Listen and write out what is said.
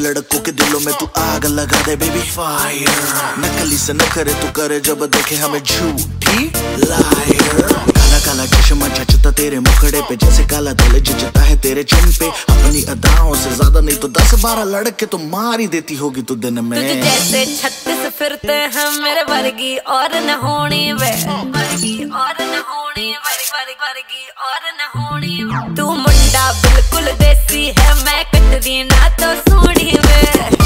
लड़कों के दिलों में तू आग लगा दे बेबी फायर। नकली से नखरे तू करे जब देखे हमें झूठी लायर। काला काला चश्मा जचता तेरे मुखड़े पे जैसे काला दिल जचता है तेरे चिन पे। अपनी अदाओं से ज्यादा नहीं तो 10-12 लड़के तो मार ही देती होगी तू दिन में। तुझे जैसे 36 फिरते हैं मेरे वर्गी और न होनी वे, वर्गी और न होनी, वर्गी और न होनी। तू मुंडा बिल्कुल देसी है, मैं कटरी ना तो सोनी वे।